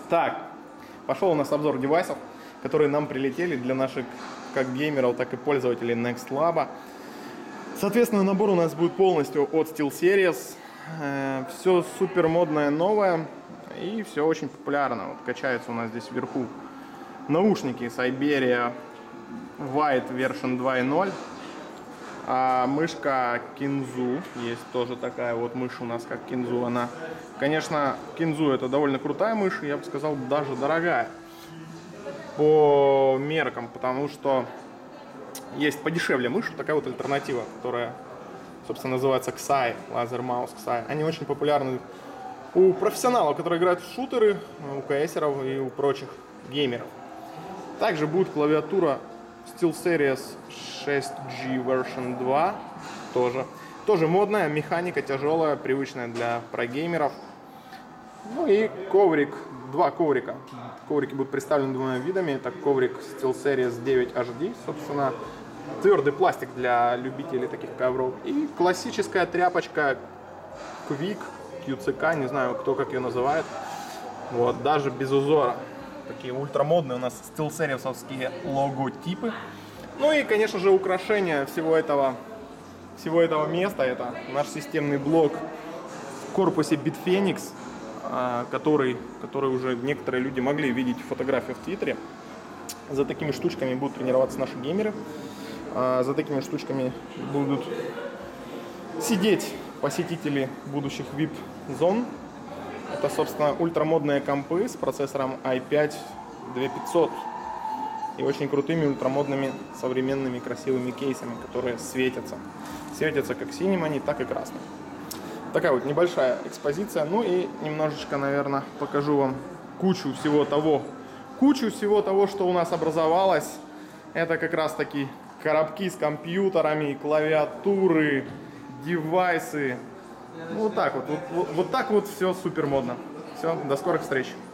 Так, пошел у нас обзор девайсов, которые нам прилетели для наших как геймеров, так и пользователей NextLab. Соответственно, набор у нас будет полностью от SteelSeries. Все супер модное, новое и все очень популярно. Вот качается у нас здесь вверху наушники Siberia White Version 2.0. А мышка Kinzu, есть тоже такая вот мышь у нас, как Kinzu. Она, конечно, Kinzu это довольно крутая мышь, я бы сказал, даже дорогая по меркам, потому что есть подешевле мышь, такая вот альтернатива, которая, собственно, называется Xai, Laser Mouse Xai. Они очень популярны у профессионалов, которые играют в шутеры, у КСеров и у прочих геймеров. Также будет клавиатура SteelSeries 6G Version 2, тоже модная, механика тяжелая, привычная для прогеймеров. Ну и коврик, два коврика. Коврики будут представлены двумя видами. Это коврик SteelSeries 9 HD, собственно, твердый пластик для любителей таких ковров. И классическая тряпочка Quick, QCK, не знаю, кто как ее называет. Вот, даже без узора. Такие ультрамодные у нас SteelSeries'овские логотипы. Ну и, конечно же, украшение всего этого места. Это наш системный блок в корпусе Bitfenix, который уже некоторые люди могли видеть фотографии в Твиттере. За такими штучками будут тренироваться наши геймеры. За такими штучками будут сидеть посетители будущих VIP-зон. Это, собственно, ультрамодные компы с процессором i5 2500 и очень крутыми ультрамодными современными красивыми кейсами, которые светятся. Светятся как синим они, так и красным. Такая вот небольшая экспозиция. Ну и немножечко, наверное, покажу вам кучу всего того, что у нас образовалось. Это как раз таки коробки с компьютерами, клавиатуры, девайсы. Ну, вот так вот. Вот так вот все супер модно. Все, до скорых встреч.